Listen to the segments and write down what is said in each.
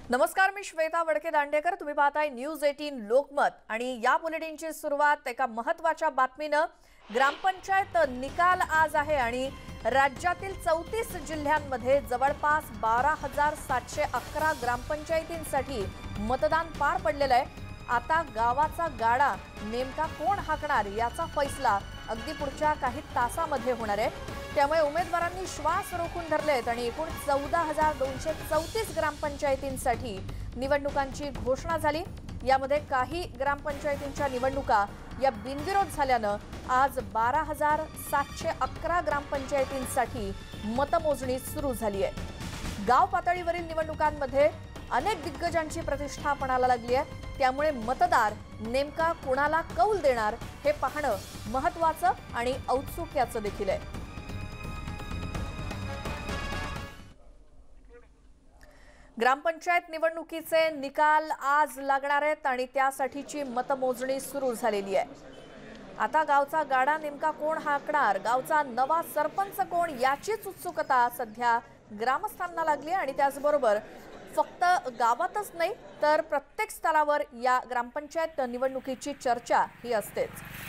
नमस्कार, मी श्वेता वडके दांडेकर। तुम्ही पाहताय न्यूज 18 लोकमत आणि या बुलेटिनची सुरुवात एका महत्त्वाच्या बातमीनं। ग्रामपंचायत निकाल आज आहे आणि राज्यातील 34 जिल्ह्यांमध्ये जवळपास 12,711 ग्रामपंचायतींसाठी मतदान पार पडलेलं आहे। आता गावाचा गाडा नेमका कोण हाकणार याचा फैसला अगदी पुढच्या काही तासांमध्ये होणार आहे। त्यामुळे उमेदवारांनी श्वास रोखून धरलेत आणि एकूण 14,234 ग्रामपंचायतींसाठी निवडणुकांची घोषणा झाली। यामध्ये काही ग्रामपंचायतींच्या निवडणुका या बिनविरोध झाल्यानं आज 12,711 ग्रामपंचायतींसाठी मतमोजणी सुरू झाली आहे। गाव पातळीवरील निवडणुकांमध्ये अनेक दिग्गजांची प्रतिष्ठा पणाला लागली आहे। त्यामुळे मतदार नेमका कोणाला कौल देणार हे पाहणं महत्त्वाचं आणि औत्सुक्याचं देखील आहे। ग्रामपंचायत निवडणुकीचे निकाल आज लागणार आहेत आणि त्यासाठीची मतमोजणी सुरू झालेली आहे। आता गावचा गाडा नेमका कोण हाकणार, गावचा नवा सरपंच कोण याचीच उत्सुकता सध्या ग्रामस्थांना लागली आणि त्याचबरोबर फक्त गावातच नाही तर प्रत्येक स्तरावर या ग्रामपंचायत निवडणुकीची चर्चा ही असतेच।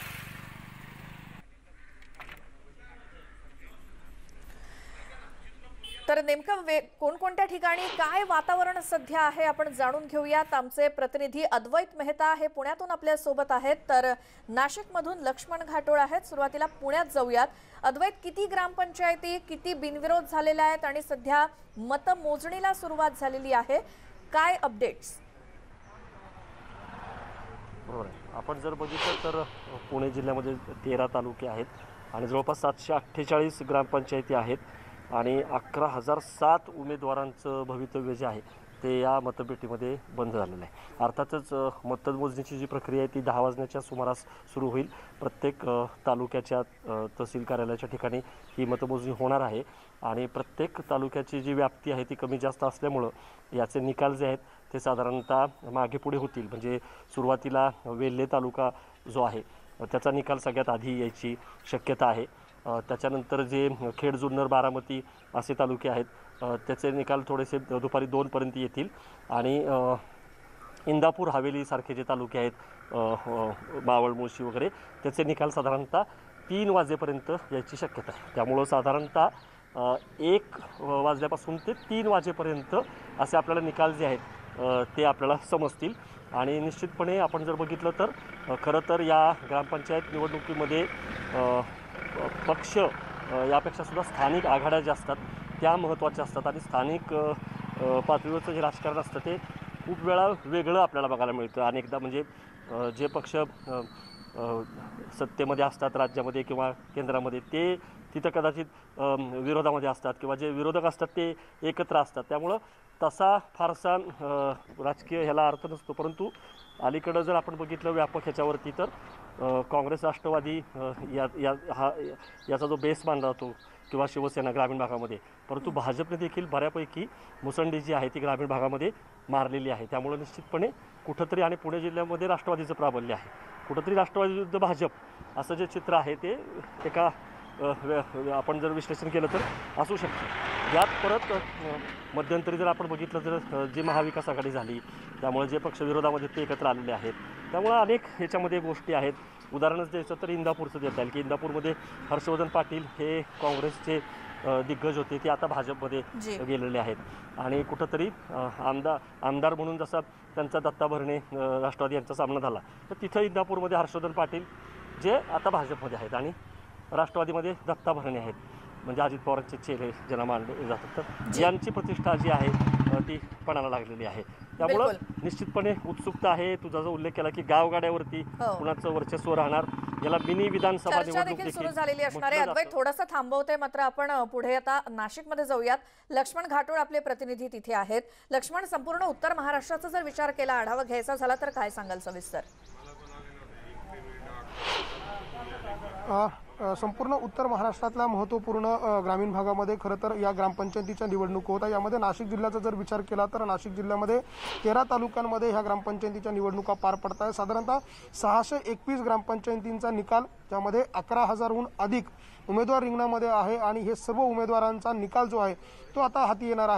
तर नेमकं कोणकोणत्या ठिकाणी काय वातावरण सध्या आहे आपण जाणून घेऊयात। आमचे प्रतिनिधी अद्वैत मेहता हे पुण्यातून आपल्या सोबत आहेत, तर नाशिकमधून लक्ष्मण घाटोळ आहेत। सुरुवातीला पुण्यात जाऊयात। अद्वैत, किती ग्रामपंचायती किती बिनविरोध झालेल्या आहेत आणि सध्या मतमोजणीला सुरुवात झालेली आहे, काय अपडेट्स? बरोबर आहे। आपण जर बघितलं तर पुणे जिल्ह्यामध्ये 13 तालुके आहेत आणि जवळपास 748 ग्रामपंचायती आहेत आणि 11,007 उमेदवारांचं भवितव्य जे आहे ते या मतपेटीमध्ये बंद झालेलं आहे। अर्थातच मतमोजणीची जी प्रक्रिया आहे ती 10 वाजण्याच्या सुमारास सुरू होईल। प्रत्येक तालुक्याच्या तहसील कार्यालयाच्या ठिकाणी ही मतमोजणी होणार आहे आणि प्रत्येक तालुक्याची जी व्याप्ती आहे ती कमी जास्त असल्यामुळं याचे निकाल जे आहेत ते साधारणतः मागे पुढे होतील। म्हणजे सुरुवातीला वेल्हे तालुका जो आहे त्याचा निकाल सगळ्यात आधी यायची शक्यता आहे। त्याच्यानंतर जे खेड, जुन्नर, बारामती असे तालुके आहेत त्याचे निकाल थोडेसे दुपारी 2 पर्यंत येतील आणि इंदापूर, हवेली सारखे जे तालुके आहेत मावळ, मुळशी वगैरे त्याचे निकाल साधारणतः 3 वाजेपर्यंत यायची शक्यता आहे। त्यामुळं साधारणतः 1 वाजल्यापासून ते 3 वाजेपर्यंत असे आपल्याला निकाल जे आहेत ते आपल्याला समजतील आणि निश्चितपणे आपण जर बघितलं तर खरं तर या ग्रामपंचायत निवडणुकीमध्ये पक्ष यापेक्षा सुद्धा स्थानिक आघाड्या ज्या असतात त्या महत्त्वाच्या असतात आणि स्थानिक पातळीवरचं जे राजकारण असतं ते खूप वेळा वेगळं आपल्याला बघायला मिळतं। अनेकदा म्हणजे जे पक्ष सत्तेमध्ये असतात राज्यामध्ये किंवा केंद्रामध्ये ते तिथं कदाचित विरोधामध्ये असतात किंवा जे विरोधक असतात ते एकत्र असतात। त्यामुळं तसा फारसा राजकीय ह्याला अर्थ नसतो। परंतु अलीकडं जर आपण बघितलं व्यापक ह्याच्यावरती तर काँग्रेस, राष्ट्रवादी याचा जो बेस मानला जातो किंवा शिवसेना ग्रामीण भागामध्ये, परंतु भाजपने देखील बऱ्यापैकी मुसंडी जी आहे ती ग्रामीण भागामध्ये मारलेली आहे। त्यामुळे निश्चितपणे कुठंतरी आणि पुणे जिल्ह्यामध्ये राष्ट्रवादीचं प्राबल्य आहे, कुठंतरी राष्ट्रवादी विरुद्ध भाजप असं जे चित्र आहे ते एका आपण जर विश्लेषण केलं तर असू शकतं। यात परत मध्यंतरी जर आपण बघितलं तर जी महाविकास आघाडी झाली त्यामुळे जे पक्ष विरोधामध्ये ते एकत्र आलेले आहेत। त्यामुळे अनेक ह्याच्यामध्ये गोष्टी आहेत। उदाहरणच द्यायचं तर इंदापूरचं देता येईल की इंदापूरमध्ये हर्षवर्धन पाटील हे काँग्रेसचे दिग्गज होते, ते आता भाजपमध्ये गेलेले आहेत आणि कुठंतरी आमदार म्हणून जसा त्यांचा दत्ता भरणे राष्ट्रवादी यांचा सामना झाला तर तिथं इंदापूरमध्ये हर्षवर्धन पाटील जे आता भाजपमध्ये आहेत आणि राष्ट्रवादीमध्ये दत्ता भरणे आहेत, म्हणजे अजित पवारांचे चेहरे ज्यांना मानले जातात तर यांची प्रतिष्ठा जी आहे ती पणाला लागलेली आहे। त्यामुळं निश्चितपणे उत्सुकता आहे। तुझा जो उल्लेख केला की गावगाड्यावरती कुणाचं वर्चस्व राहणार, याला मिनी विधानसभा निवडणूक देखील सुरू झालेली असणार आहे। अद्वैत, थोडंसं थांबवते मात्र आपण पुढे आता नाशिकमध्ये जाऊयात। लक्ष्मण घाटोळ आपले प्रतिनिधी तिथे आहेत। लक्ष्मण, संपूर्ण उत्तर महाराष्ट्राचा जर विचार केला, आढावा घ्यायचा झाला तर काय सांगाल सविस्तर? संपूर्ण उत्तर महाराष्ट्रातल्या महत्त्वपूर्ण ग्रामीण भागामध्ये खरं तर या ग्रामपंचायतीच्या निवडणूक होतात। यामध्ये नाशिक जिल्ह्याचा जर विचार केला तर नाशिक जिल्ह्यामध्ये 13 तालुक्यांमध्ये ह्या ग्रामपंचायतीच्या निवडणुका पार पडत आहेत। साधारणतः 621 ग्रामपंचायतींचा निकाल, ज्यामध्ये 11,000हून अधिक उमेदवार रिंगणामध्ये आहे आणि हे सर्व उमेदवारांचा निकाल जो आहे तो आता हाती येणार आहे।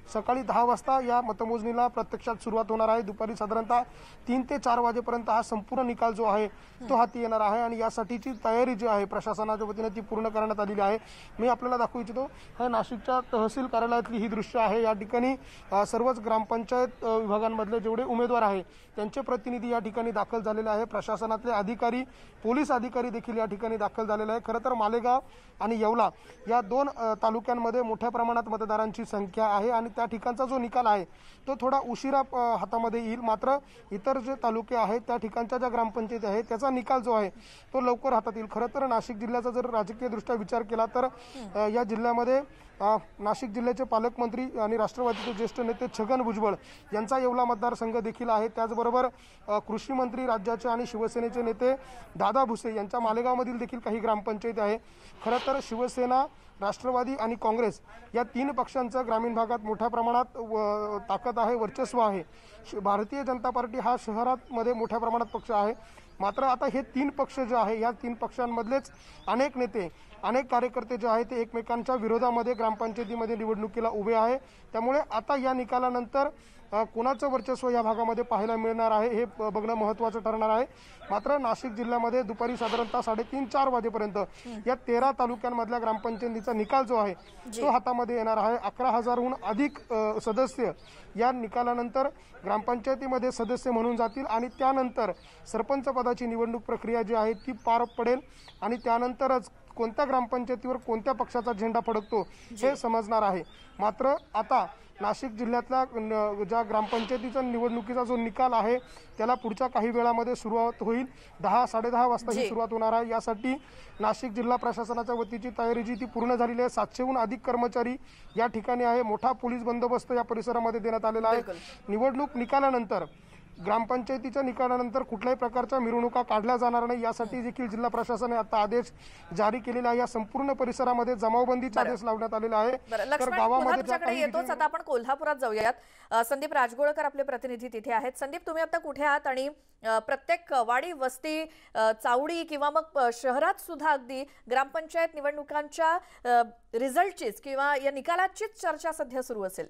सकाळी 10 वाजता या मतमोजणीला प्रत्यक्षात सुरुवात होणार आहे। दुपारी साधारणतः 3 ते 4 वाजेपर्यंत हा संपूर्ण निकाल जो आहे तो हाती येणार आहे आणि यासाठीची तयारी जी आहे प्रशासनाच्या वतीने ती पूर्ण करण्यात आलेली आहे। मी आपल्याला दाखवू इच्छितो, हे नाशिकच्या तहसील कार्यालयातली ही दृश्य आहे। या ठिकाणी सर्वच ग्रामपंचायत विभागांमधले जेवढे उमेदवार आहे त्यांचे प्रतिनिधी या ठिकाणी दाखल झालेले आहे। प्रशासनातले अधिकारी, पोलीस अधिकारी देखील या ठिकाणी दाखल झालेले आहे। खरं तर मालेगाव आणि येवला या 2 तालुक्यांमध्ये मोठ्या प्रमाणात मतदारांची संख्या आहे आणि त्या ठिकाणचा जो निकाल आहे तो थोडा उशिरा हातामध्ये येईल। मात्र इतर जे तालुके आहेत त्या ठिकाणच्या ज्या ग्रामपंचायती आहेत त्याचा निकाल जो आहे तो लवकर हातात येईल। खरं तर नाशिक जिल्ह्याचा जर राजकीयदृष्ट्या विचार केला तर या जिल्ह्यामध्ये नाशिक जिल्ह्याचे पालकमंत्री आणि राष्ट्रवादीचे ज्येष्ठ नेते छगन भुजबळ यांचा येवला मतदारसंघ देखील आहे। त्याचबरोबर कृषी मंत्री राज्याचे आणि शिवसेनेचे नेते दादा भुसे यांच्या मालेगावमधील देखील काही ग्रामपंचायती आहे। खरं तर शिवसेना, राष्ट्रवादी आणि काँग्रेस या 3 पक्षांचं ग्रामीण भागात मोठ्या प्रमाणात ताकद आहे, वर्चस्व आहे। भारतीय जनता पार्टी हा शहरामध्ये मोठ्या प्रमाणात पक्ष आहे। मात्र आता हे 3 पक्ष जे आहे या 3 पक्षांमधलेच अनेक नेते, अनेक कार्यकर्ते जे आहेत ते एकमेकांच्या विरोधामध्ये ग्रामपंचायतीमध्ये निवडणुकीला उभे आहे। त्यामुळे आता या निकालानंतर कोणाचं वर्चस्व या भागामध्ये पाहायला मिळणार आहे हे बघणं महत्त्वाचं ठरणार आहे। मात्र नाशिक जिल्ह्यामध्ये दुपारी साधारणतः 3:30-4 वाजेपर्यंत या 13 तालुक्यांमधल्या ग्रामपंचायतीचा निकाल जो आहे तो हातामध्ये येणार आहे। 11,000हून अधिक सदस्य या निकालानंतर ग्रामपंचायतीमध्ये सदस्य म्हणून जातील आणि त्यानंतर सरपंच पदाची निवडणूक प्रक्रिया जी आहे ती पार पडेल आणि त्यानंतरच कोणत्या ग्रामपंचायतीवर कोणत्या पक्षाचा झेंडा फडकतो हे समजणार आहे। मात्र आता नाशिक जिल्ह्यातल्या ज्या ग्रामपंचायतीच्या निवडणुकीचा जो निकाल आहे त्याला पुढच्या काही वेळामध्ये सुरुवात होईल। 10-10:30 वाजता ही सुरुवात होणार आहे। यासाठी नाशिक जिल्हा प्रशासनाच्या वतीची तयारी जी ती पूर्ण झालेली आहे। 700हून अधिक कर्मचारी या ठिकाणी आहे। मोठा पोलीस बंदोबस्त या परिसरामध्ये देण्यात आलेला आहे। निवडणूक निकालानंतर, ग्रामपंचायतीच्या निकालानंतर कुठल्याही प्रकारच्या मिरवणुका काढल्या जाणार नाही यासाठी देखील जिल्हा प्रशासनाने आता आदेश जारी केलेला आहे। या संपूर्ण परिसरामध्ये जमावबंदीचा आदेश लावण्यात आलेला आहे। तर गावामध्ये येतोच, आता आपण कोल्हापुरात जाऊयात। संदीप राजगोळकर आपले प्रतिनिधी तिथे आहेत। संदीप, तुम्ही आता कुठे आहात आणि प्रत्येक वाडी, वस्ती, चावडी किंवा मग शहरात सुद्धा अगदी ग्रामपंचायत निवडणुकांच्या रिझल्टचीच किंवा या निकालाचीच चर्चा सध्या सुरू असेल?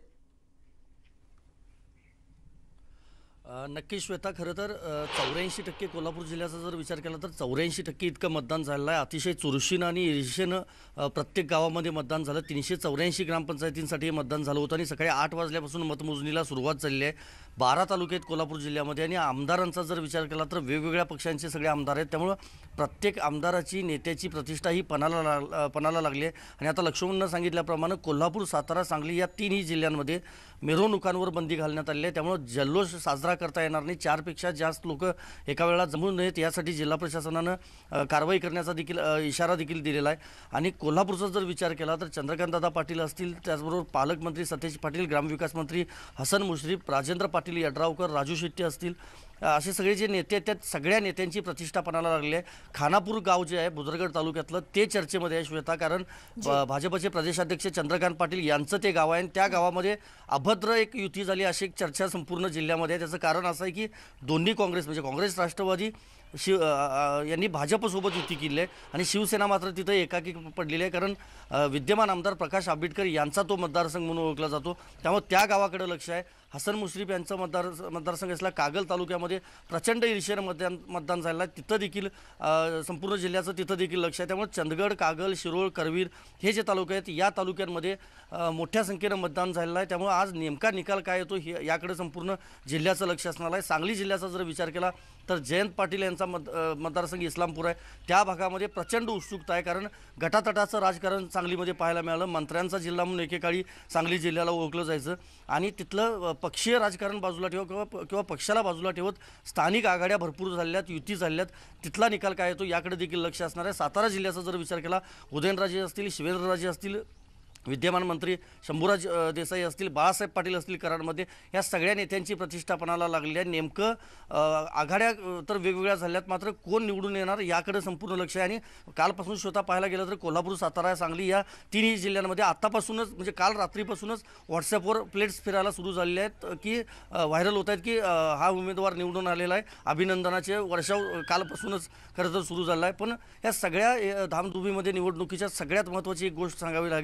नक्की श्वेता, खरं तर 84% कोल्हापूर जिल्ह्याचा जर विचार केला तर 84% इतकं मतदान झालेलं आहे। अतिशय चुरशीनं आणि ईर्षेनं प्रत्येक गावामध्ये मतदान झालं। 384 ग्रामपंचायतींसाठी मतदान झालं होतं आणि सकाळी 8 वाजल्यापासून मतमोजणीला सुरुवात झालेली आहे। 12 तालुके आहेत कोल्हापूर जिल्ह्यामध्ये आणि आमदारांचा जर विचार केला तर वेगवेगळ्या पक्षांचे सगळे आमदार आहेत। त्यामुळं प्रत्येक आमदाराची, नेत्याची प्रतिष्ठा ही पणाला लागली आहे। आणि आता लक्ष्मणनं सांगितल्याप्रमाणे कोल्हापूर, सातारा, सांगली या 3ही जिल्ह्यांमध्ये मिरवणुकांवर बंदी घालण्यात आली आहे। त्यामुळं जल्लोष साजरा करता येणार नाही। 4पेक्षा जास्त लोक एका वेळेला जमू नयेत यासाठी जिल्हा प्रशासनानं कारवाई करण्याचा देखील इशारा देखील दिलेला आहे। आणि कोल्हापूरचा जर विचार केला तर चंद्रकांतदादा पाटील असतील, त्याचबरोबर पालकमंत्री सतेज पाटील, ग्रामविकास मंत्री हसन मुश्रीफ, राजेंद्र पाटील यड्रावकर, राजू शेट्टी असतील, असे सगळे जे नेते आहेत त्या सगळ्या नेत्यांची प्रतिष्ठा पणाला लागली आहे। खानापूर गाव जे आहे भुदरगड तालुक्यातलं ते चर्चेमध्ये आहे श्वेता, कारण भाजपचे प्रदेशाध्यक्ष चंद्रकांत पाटील यांचं ते गाव आहे आणि त्या गावामध्ये अभद्र एक युती झाली अशी एक चर्चा संपूर्ण जिल्ह्यामध्ये आहे। त्याचं कारण असं आहे की दोन्ही काँग्रेस म्हणजे काँग्रेस, राष्ट्रवादी यांनी भाजपसोबत युती केली आहे आणि शिवसेना मात्र तिथं एकाकी पडलेली आहे, कारण विद्यमान आमदार प्रकाश आंबेडकर यांचा तो मतदारसंघ म्हणून ओळखला जातो। त्यामुळे त्या गावाकडे लक्ष आहे। हसन मुश्रीफ यांचं मतदारसंघ असला कागल तालुक्यामध्ये प्रचंड ईर्षेनं मतदान झालेलं आहे। तिथं देखील संपूर्ण जिल्ह्याचं तिथं देखील लक्ष आहे। त्यामुळे चंदगड, कागल, शिरोळ, करवीर हे जे तालुके आहेत या तालुक्यांमध्ये मोठ्या संख्येनं मतदान झालेलं आहे। त्यामुळे आज नेमका निकाल काय येतो याकडे संपूर्ण जिल्ह्याचं लक्ष असणार आहे। सांगली जिल्ह्याचा जर विचार केला तर जयंत पाटील यांचा मतदारसंघ इस्लामपूर आहे। त्या भागामध्ये प्रचंड उत्सुकता आहे, कारण गटातटाचं राजकारण सांगलीमध्ये पाहायला मिळालं। मंत्र्यांचा जिल्हा म्हणून एकेकाळी सांगली जिल्ह्याला ओळखलं जायचं आणि तिथलं पक्षीय राजकारण बाजूला किंवा पक्षाला बाजूला ठेवत स्थानिक आघाड्या भरपूर झाल्यात, युती झाल्यात। तिथला निकाल काय येतो याकडे देखील लक्ष असणार आहे। सातारा जिल्ह्याचा जर विचार केला, उदयनराजे असतील, शिवेंद्रराजे असतील, विद्यमान मंत्री शंभूराज देसाई असतील, बाळासाहेब पाटील असतील कराडमध्ये, या सगळ्या नेत्यांची प्रतिष्ठा पणाला लागली आहे। नेमकं आघाड्या तर वेगवेगळ्या झाल्यात, मात्र कोण निवडून येणार याकडे संपूर्ण लक्ष आहे। आणि कालपासून स्वतः पाहायला गेलं तर कोल्हापूर, सातारा, सांगली या 3ही जिल्ह्यांमध्ये आतापासूनच म्हणजे काल रात्रीपासूनच व्हॉट्सॲपवर प्लेट्स फिरायला सुरू झालेले आहेत की व्हायरल होत आहेत की हा उमेदवार निवडून आलेला आहे, अभिनंदनाचे वर्षाव कालपासूनच खरं तर सुरू झाला आहे। पण या सगळ्या धामधुमीमध्ये निवडणुकीच्या सगळ्यात महत्त्वाची एक गोष्ट सांगावी लागेल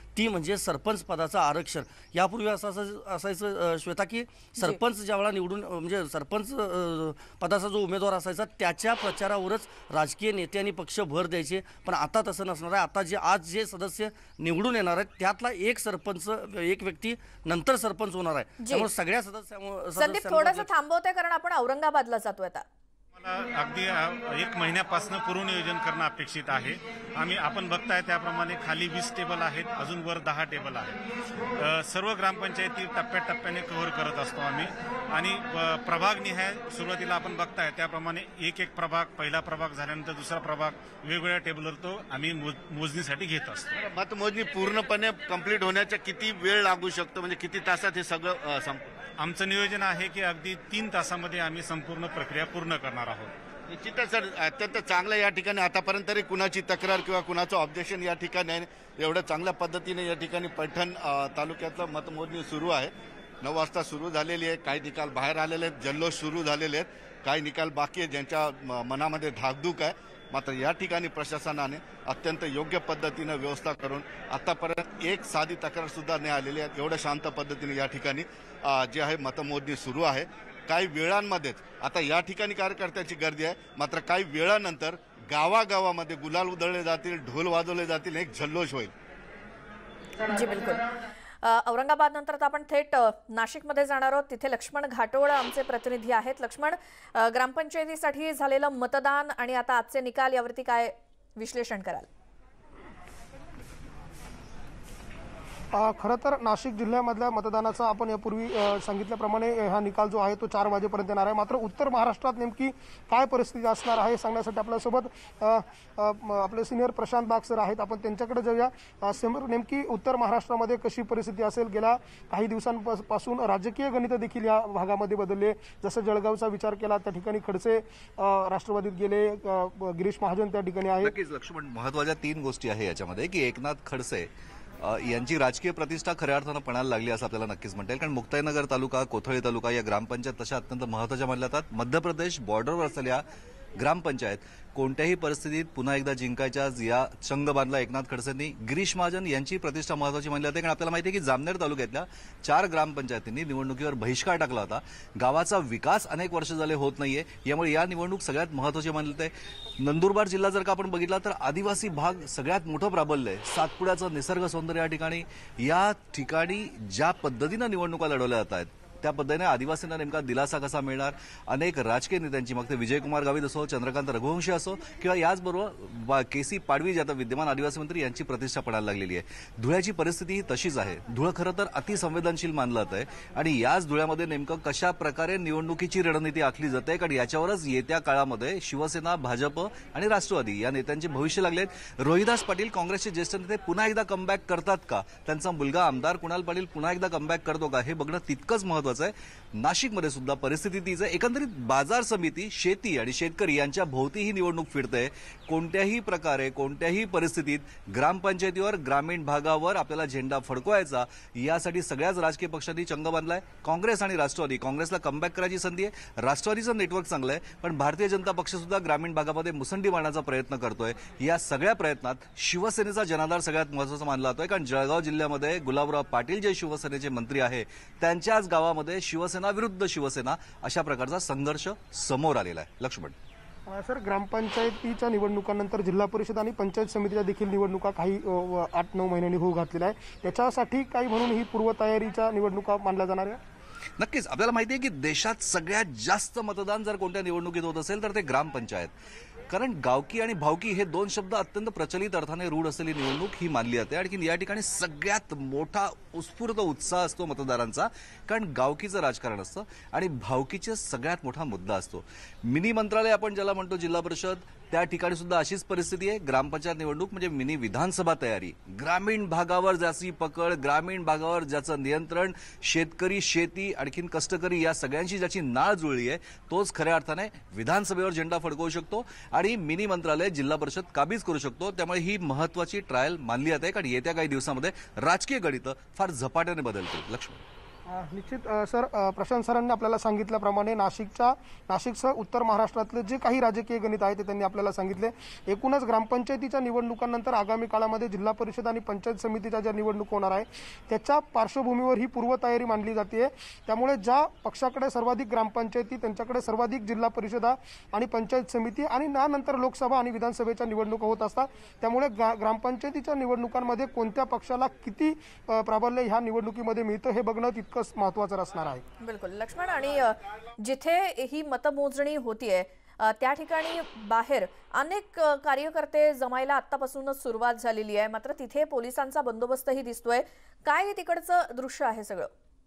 ती म्हणजे सरपंच पदाचं आरक्षण. यापूर्वी असायचं श्वेता की सरपंच ज्यावेळेला निवडून म्हणजे सरपंच पदाचा जो उमेदवार असायचा त्याच्या प्रचारावरच राजकीय नेते आणि पक्ष भर द्यायचे, पण आता तसं नसणार आहे. आता आज जे सदस्य निवडून येणार आहेत त्यातला एक सरपंच, एक व्यक्ती नंतर सरपंच होणार आहे. त्यामुळे सगळ्या संदीप थोडंसं थांबवते कारण आपण औरंगाबादला जातोय आता. मला अगदी 1 महिन्यापासून पूर्वनियोजन करणं अपेक्षित आहे. आपण बघताय त्याप्रमाणे खाली 20 टेबल आहेत, अजून वर 10 टेबल आहेत. सर्व ग्रामपंचायती टप्प्याटप्प्याने कव्हर करत असतो आम्ही आणि प्रभागनिहाय सुरुवातीला आपण बघताय त्याप्रमाणे एक प्रभाग, पहिला प्रभाग झाल्यानंतर दुसरा प्रभाग वेगवेगळ्या टेबलवर तो आम्ही मोजणीसाठी घेत असतो. मतमोजणी पूर्णपणे कंप्लीट होण्याचा किती वेळ लागू शकतो, म्हणजे किती तासात हे सगळं आमचं नियोजन आहे की अगदी 3 तासामध्ये आम्ही संपूर्ण प्रक्रिया पूर्ण करणार आहोत. निश्चितच सर, अत्यंत चांगलं या ठिकाणी आतापर्यंत तरी कुणाची तक्रार किंवा कुणाचं ऑब्जेक्शन या ठिकाणी आहे. एवढ्या चांगल्या पद्धतीने या ठिकाणी पैठण तालुक्यातलं मतमोजणी सुरू आहे. 9 वाजता सुरू झालेली आहे. काही निकाल बाहेर आलेले आहेत, जल्लोष सुरू झालेले आहेत, काही निकाल बाकी आहेत ज्यांच्या मनामध्ये धाकधूक आहे. मात्र या ठिकाणी प्रशासनाने अत्यंत योग्य पद्धतीनं व्यवस्था करून आतापर्यंत एक साधी तक्रार सुद्धा नाही आलेली आहे. एवढ्या शांत पद्धतीने या ठिकाणी जे आहे मतमोजणी सुरू आहे. काही वेळांमध्येच आता या ठिकाणी कार्यकर्त्यांची गर्दी आहे, मात्र काही वेळानंतर गावागावामध्ये गुलाल उधळले जातील, ढोल वाजवले जातील, एक जल्लोष होईल. जी बिलकुल. औरंगाबाद नंतर आता आपण थेट नाशिकमध्ये जाणार आहोत. तिथे लक्ष्मण घाटोळ आमचे प्रतिनिधी आहेत. लक्ष्मण, ग्रामपंचायतीसाठी झालेलं मतदान आणि आता आजचे निकाल यावरती काय विश्लेषण कराल? खरं तर नाशिक जिल्ह्यामधल्या मतदानाचा आपण यापूर्वी सांगितल्याप्रमाणे हा निकाल जो आहे तो 4 वाजेपर्यंत येणार आहे. मात्र उत्तर महाराष्ट्रात नेमकी काय परिस्थिती असणार आहे सांगण्यासाठी आपल्यासोबत आपले सिनियर प्रशांत बाग सर आहेत. आपण त्यांच्याकडे जाऊया. नेमकी उत्तर महाराष्ट्रामध्ये कशी परिस्थिती असेल? गेल्या काही दिवसांपासून राजकीय गणित देखील या भागामध्ये बदलले. जसं जळगावचा विचार केला त्या ठिकाणी खडसे राष्ट्रवादीत गेले, गिरीश महाजन त्या ठिकाणी आहे. नक्कीच लक्ष्मण, महत्वाच्या 3 गोष्टी आहे याच्यामध्ये की एकनाथ खडसे यांची राजकीय प्रतिष्ठा खऱ्या अर्थानं पणाला लागली असं आपल्याला नक्कीच म्हणता येईल. कारण मुक्ताईनगर तालुका, कोथळी तालुका या ग्रामपंचायत तशा अत्यंत महत्त्वाच्या मानल्या जातात. मध्य प्रदेश बॉर्डरवर असलेल्या ग्रामपंचायत कोणत्याही परिस्थितीत पुन्हा एकदा जिंकायच्या या चंग बांधला एकनाथ खडसेंनी. गिरीश महाजन यांची प्रतिष्ठा महत्त्वाची मानली जाते, कारण आपल्याला माहिती आहे की जामनेर तालुक्यातल्या 4 ग्रामपंचायतींनी निवडणुकीवर बहिष्कार टाकला होता. गावाचा विकास अनेक वर्ष झाले होत नाहीये, यामुळे या निवडणूक सगळ्यात महत्त्वाची मानली जाते. नंदुरबार जिल्हा जर का आपण बघितला तर आदिवासी भाग सगळ्यात मोठं प्राबल्य आहे. सातपुड्याचं निसर्ग सौंदर्य या ठिकाणी ज्या पद्धतीनं निवडणुका लढवल्या जात आहेत त्या पद्धतीने आदिवासींना नेमका दिलासा कसा मिळणार. अनेक राजकीय नेत्यांची, मग ते विजयकुमार गावित असो, चंद्रकांत रघुवंशी असो किंवा याचबरोबर केसी पाडवी जे आता विद्यमान आदिवासी मंत्री, यांची प्रतिष्ठा पडायला लागलेली आहे. धुळ्याची परिस्थिती ही तशीच आहे. धुळं खरं तर अतिसंवेदनशील मानलं जात आहे आणि याच धुळ्यामध्ये नेमकं कशा प्रकारे निवडणुकीची रणनीती आखली जाते, कारण याच्यावरच येत्या काळामध्ये शिवसेना, भाजप आणि राष्ट्रवादी या नेत्यांचे भविष्य लागले आहेत. रोहिदास पाटील काँग्रेसचे ज्येष्ठ नेते पुन्हा एकदा कमबॅक करतात का, त्यांचा मुलगा आमदार कुणाल पाटील पुन्हा एकदा कमबॅक करतो का, हे बघणं तितकंच महत्त्वाचं आहे. नाशिकमध्ये सुद्धा परिस्थिती तीच आहे. एकंदरीत बाजार समिती, शेती आणि शेतकरी यांच्या भोवती ही निवडणूक फिरते. कोणत्याही प्रकारे, कोणत्याही परिस्थितीत ग्रामपंचायतीवर, ग्रामीण भागावर आपल्याला झेंडा फडकवायचा यासाठी सगळ्याच राजकीय पक्षांनी चंग बांधलाय. काँग्रेस आणि राष्ट्रवादी, काँग्रेसला कमबॅक करायची संधी आहे, राष्ट्रवादीचं नेटवर्क चांगलं आहे, पण भारतीय जनता पक्ष सुद्धा ग्रामीण भागामध्ये मुसंडी मारण्याचा प्रयत्न करतोय. या सगळ्या प्रयत्नात शिवसेनेचा जनाधार सगळ्यात महत्त्वाचा मानला जातोय, कारण जळगाव जिल्ह्यामध्ये गुलाबराव पाटील जे शिवसेनेचे मंत्री आहे त्यांच्याच गावामध्ये शिवसेना विरुद्ध शिवसेना अशा प्रकारचा संघर्ष समोर आलेला आहे. लक्ष्मण सर, ग्रामपंचायतीच्या निवडणुकांनंतर जिल्हा परिषद आणि पंचायत समितीच्या देखील निवडणुका काही 8-9 महिन्यांनी होऊ घातलेल्या आहे. त्याच्यासाठी काही म्हणून ही पूर्वतयारीच्या निवडणुका मानल्या जाणार आहे? नक्कीच. आपल्याला माहिती आहे की देशात सगळ्यात जास्त मतदान जर कोणत्या निवडणुकीत होत असेल तर ते ग्रामपंचायत. कारण गावकी आणि भावकी हे 2 शब्द अत्यंत प्रचलित अर्थाने रूढ असलेली निवडणूक ही मानली जाते. आणि या ठिकाणी सगळ्यात मोठा उत्स्फूर्त उत्साह असतो मतदारांचा, कारण गावकीचं राजकारण असतं आणि भावकीचा सगळ्यात मोठा मुद्दा असतो. मिनी मंत्रालय आपण ज्याला म्हणतो जिल्हा परिषद, त्या ठिकाणी सुद्धा अशीच परिस्थिती आहे. ग्रामपंचायत निवडणूक म्हणजे मिनी विधानसभा तयारी. ग्रामीण भागावर ज्याची पकड, ग्रामीण भागावर ज्याचं नियंत्रण, शेतकरी, शेती, आणखीन कष्टकरी या सगळ्यांची ज्याची नाळ जुळली आहे तोच खऱ्या अर्थाने विधानसभेवर झेंडा फडकवू शकतो आणि मिनी मंत्रालय जिल्हा परिषद काबीज करू शकतो. त्यामुळे ही महत्वाची ट्रायल मानली जाते, कारण येत्या काही दिवसामध्ये राजकीय गणितं फार झपाट्याने बदलतील. लक्ष्मण निश्चित सर, प्रशांत सरांनी आपल्याला सांगितल्याप्रमाणे नाशिकसह उत्तर महाराष्ट्रातले जे काही राजकीय गणित आहे ते त्यांनी आपल्याला सांगितले. एकूणच ग्रामपंचायतीच्या निवडणुकांनंतर आगामी काळामध्ये जिल्हा परिषद आणि पंचायत समितीच्या ज्या निवडणूक होणार आहे त्याच्या पार्श्वभूमीवर ही पूर्वतयारी मांडली जाते. त्यामुळे ज्या पक्षाकडे सर्वाधिक ग्रामपंचायती त्यांच्याकडे सर्वाधिक जिल्हा परिषदा आणि पंचायत समिती आणि त्यानंतर लोकसभा आणि विधानसभेच्या निवडणुका होत असतात. त्यामुळे ग्रामपंचायतीच्या निवडणुकांमध्ये कोणत्या पक्षाला किती प्राबल्य ह्या निवडणुकीमध्ये मिळतं हे बघणं तितकं महत्त्वाचं असणार आहे. बिलकुल लक्ष्मण, आणि जिथे ही मतमोजणी होतीये त्या ठिकाणी बाहेर अनेक कार्यकर्ते जमायला आतापासूनच सुरुवात झालेली आहे, मात्र तिथे पोलिसांचा बंदोबस्तही दिसतोय. काय तिकडचं दृश्य आहे सगळं?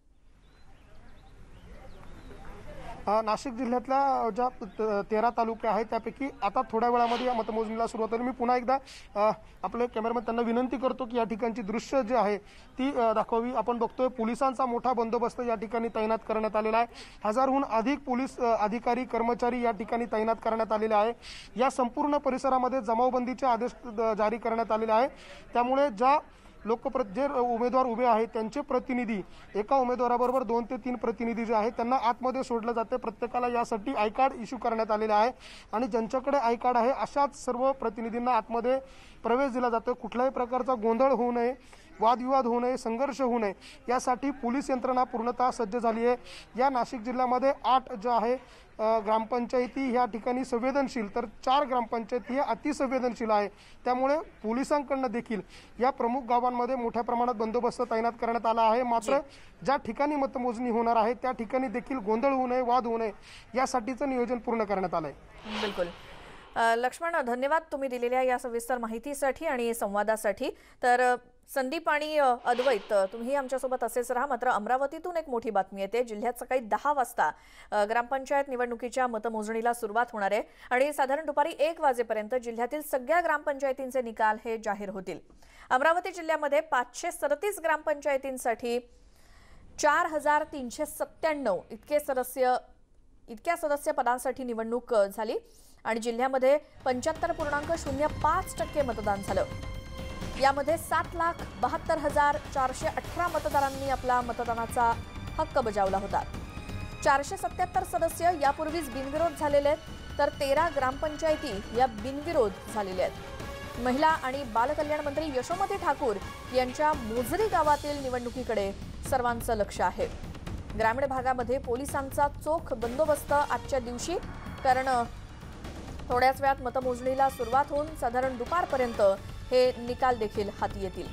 नाशिक जिल्ह्यातल्या ज्या 13 तालुके आहेत त्यापैकी आता थोड्या वेळामध्ये या मतमोजणीला सुरुवात होईल. मी पुन्हा एकदा आपले कॅमेरामॅन त्यांना विनंती करतो की या ठिकाणची दृश्य जी आहे ती दाखवावी. आपण बघतोय पोलिसांचा मोठा बंदोबस्त या ठिकाणी तैनात करण्यात आलेला आहे. 1000हून अधिक पोलीस अधिकारी कर्मचारी या ठिकाणी तैनात करण्यात आलेले आहे. या संपूर्ण परिसरामध्ये जमावबंदीचे आदेश जारी करण्यात आलेले आहे. त्यामुळे ज्या जे उमेदवार उभे आहेत त्यांचे प्रतिनिधी, एका उमेदवाराबरोबर 2 ते 3 प्रतिनिधी जे आहेत त्यांना आतमध्ये सोडलं जाते. प्रत्येकाला यासाठी आय कार्ड इश्यू करण्यात आलेले आहे आणि ज्यांच्याकडे आय कार्ड आहे अशाच सर्व प्रतिनिधींना आतमध्ये प्रवेश दिला जातो. कुठल्याही प्रकारचा गोंधळ होऊ नये, वादविवाद होऊ नये, संघर्ष होऊ नये यासाठी पोलीस यंत्रणा पूर्णतः सज्ज झाली आहे. या नाशिक जिल्ह्यामध्ये 8 ज्या आहे ग्रामपंचायती ह्या ठिकाणी संवेदनशील, तर 4 ग्रामपंचायती हे अतिसंवेदनशील आहे. त्यामुळे पोलिसांकडनं देखील या प्रमुख गावांमध्ये मोठ्या प्रमाणात बंदोबस्त तैनात करण्यात आला आहे. मात्र ज्या ठिकाणी मतमोजणी होणार आहे त्या ठिकाणी देखील गोंधळ होऊ नये, वाद होऊ नये यासाठीचं नियोजन पूर्ण करण्यात आलंय. बिलकुल लक्ष्मण, धन्यवाद तुम्ही दिलेल्या या सविस्तर माहितीसाठी आणि संवादासाठी. तर संदीप आणि अद्वैत, तुम्ही आमच्यासोबत असेच राहा. मात्र अमरावतीतून एक मोठी बातमी येते. जिल्ह्यात सकाळी 10 वाजता ग्रामपंचायत निवडणुकीच्या मतमोजणीला सुरुवात होणार आहे आणि साधारण दुपारी 1 वाजेपर्यंत जिल्ह्यातील सगळ्या ग्रामपंचायतींचे निकाल हे जाहीर होतील. अमरावती जिल्ह्यामध्ये 537 ग्रामपंचायतींसाठी 4397 इतक्या सदस्य पदांसाठी निवडणूक झाली आणि जिल्ह्यामध्ये 75.05% मतदान झालं. यामध्ये 7,72,418 मतदारांनी आपला मतदानाचा हक्क बजावला होता. 477 सदस्य यापूर्वीच बिनविरोध झालेले आहेत, तर 13 ग्रामपंचायती या बिनविरोध झालेल्या आहेत. महिला आणि बालकल्याण मंत्री यशोमती ठाकूर यांच्या मोझरी गावातील निवडणुकीकडे सर्वांचं लक्ष आहे. ग्रामीण भागामध्ये पोलिसांचा चोख बंदोबस्त आजच्या दिवशी, कारण थोड्याच वेळात मतमोजणीला सुरुवात होऊन साधारण दुपारपर्यंत हे निकाल देखील हाती येतील.